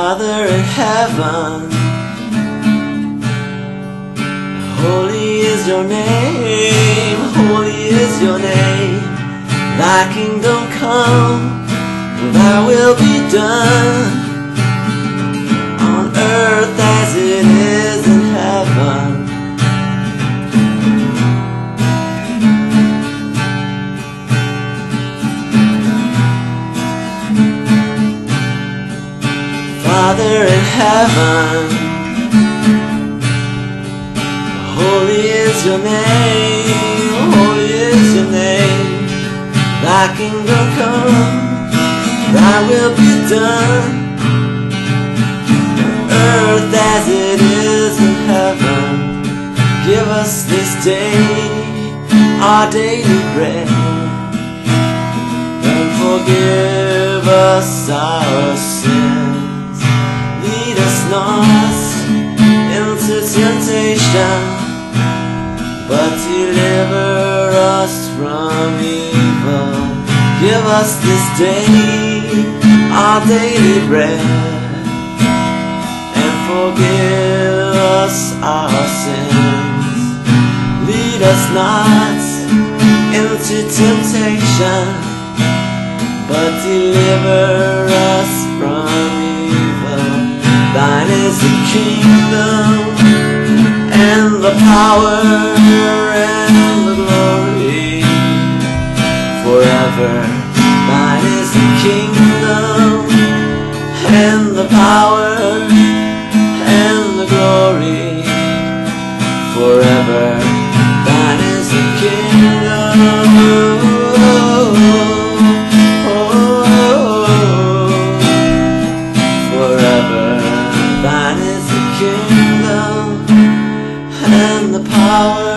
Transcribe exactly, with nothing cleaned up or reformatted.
Father in heaven, holy is your name, holy is your name. Thy kingdom come, thy will be done, on earth as it is in heaven. Father in heaven, holy is your name, holy is your name. Thy kingdom come, thy will be done, on earth as it is in heaven. Give us this day our daily bread, and forgive us our sins. Lead us not into temptation, but deliver us from evil. Give us this day our daily bread, and forgive us our sins. Lead us not into temptation, but deliver us from evil. Thine is the kingdom, and the power, and the glory, forever. Thine is the kingdom, and the power, and the glory, forever. Thine is the kingdom, oh, oh, forever. Thine is the kingdom, and the power,